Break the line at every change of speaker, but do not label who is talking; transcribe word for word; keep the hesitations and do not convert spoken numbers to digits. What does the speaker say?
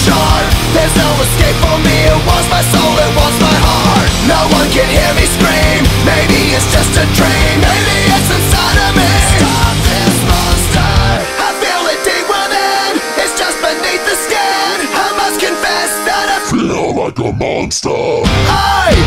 sharp. There's no escape for me. It wants my soul, it wants my heart. No one can hear me scream. Maybe it's just a dream. Maybe it's inside of me. Stop this monster. I feel it deep within. It's just beneath the skin. I must confess that I feel like a monster. I